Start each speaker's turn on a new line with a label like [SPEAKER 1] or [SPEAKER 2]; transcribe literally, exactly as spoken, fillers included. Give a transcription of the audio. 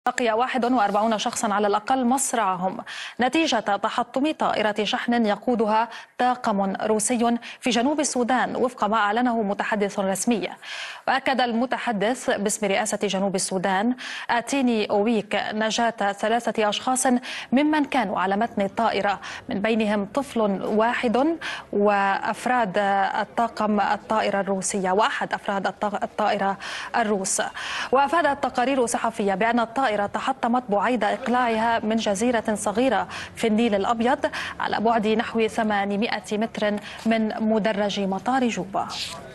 [SPEAKER 1] بقي واحد وأربعون شخصا على الأقل مصرعهم نتيجة تحطم طائرة شحن يقودها طاقم روسي في جنوب السودان وفق ما أعلنه متحدث رسمي. وأكد المتحدث باسم رئاسة جنوب السودان آتيني أويك نجاة ثلاثة أشخاص ممن كانوا على متن الطائرة، من بينهم طفل واحد وأفراد الطاقم الطائرة الروسية وأحد أفراد الطائرة الروس. وأفادت تقارير صحفية بأن الطائرة تحطمت بعيد إقلاعها من جزيرة صغيرة في النيل الأبيض على بعد نحو ثمانمائة متر من مدرج مطار جوبا.